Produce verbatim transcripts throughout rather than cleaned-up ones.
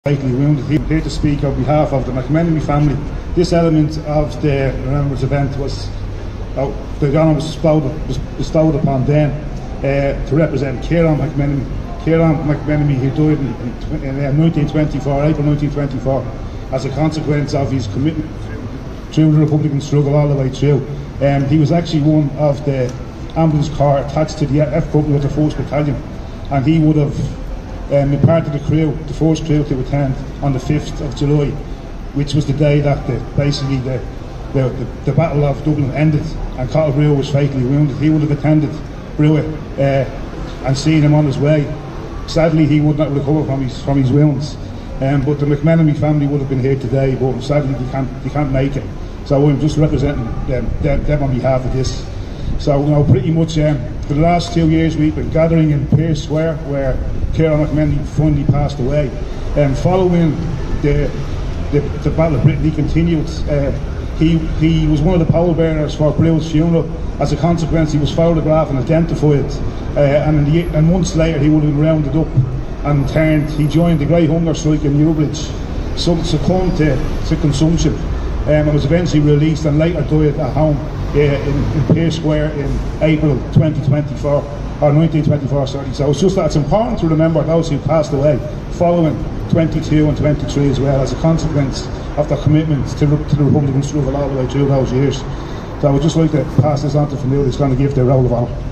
Fatally wounded. He's here to speak on behalf of the McMenemy family. This element of the Remembrance event was uh, the honour was bestowed, was bestowed upon them uh, to represent Ciarán McMenemy. Ciarán McMenemy, who died in, in uh, nineteen twenty-four, April nineteen twenty-four, as a consequence of his commitment through the Republican struggle all the way through. Um, he was actually one of the ambulance corps attached to the F Company of the first Battalion, and he would have Um, been part of the crew, the first crew to attend on the fifth of July, which was the day that the, basically the, the, the, the Battle of Dublin ended and Cathal Brugha was fatally wounded. He would have attended Brugha uh, and seen him on his way. Sadly, he would not recover from his from his wounds, um, but the McMenemy family would have been here today, but sadly they can't, they can't make it. So I'm just representing them, them, them on behalf of this. So, you know, pretty much um, for the last two years we've been gathering in Pearse Square, where Ciarán McMenemy finally passed away. And um, following the, the the Battle of Britain, he continued. Uh, he he was one of the pallbearers for Brugha's funeral. As a consequence, he was photographed and identified. Uh, and in the, and months later, he would have been rounded up and turned. He joined the Great Hunger Strike in Newbridge, some succumbed to, to consumption, um, and was eventually released and later died at home uh, in, in Pearse Square in April twenty twenty-four. Or nineteen twenty-four, sorry. So it's just that it's important to remember those who passed away following twenty-two and twenty-three as well, as a consequence of their commitment to, to the Republican struggle all the way through those years. So I would just like to pass this on to Fanil, who's going to give their roll of honour.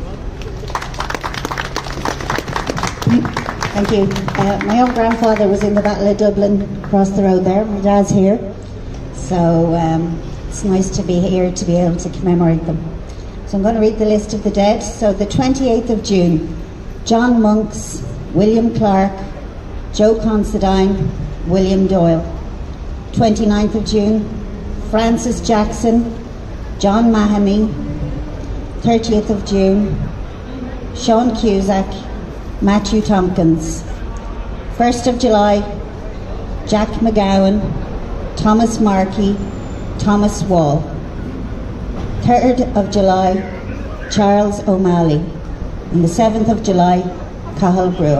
Thank you. Uh, my own grandfather was in the Battle of Dublin, across the road there. My dad's here. So um, it's nice to be here to be able to commemorate them. So I'm going to read the list of the dead. So the twenty-eighth of June, John Monks, William Clark, Joe Considine, William Doyle. twenty-ninth of June, Francis Jackson, John Mahoney. thirtieth of June, Sean Cusack, Matthew Tompkins. first of July, Jack McGowan, Thomas Markey, Thomas Wall. third of July, Charles O'Malley. And the seventh of July, Cathal Brugha.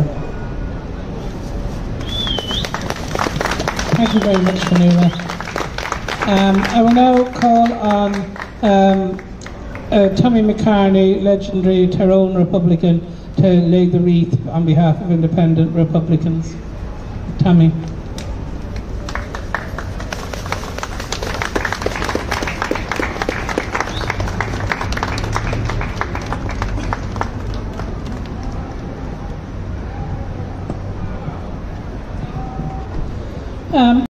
Thank you very much, Fanila. Um, I will now call on um, uh, Tommy McCartney, legendary Tyrone Republican, to lay the wreath on behalf of independent Republicans. Tommy. Um,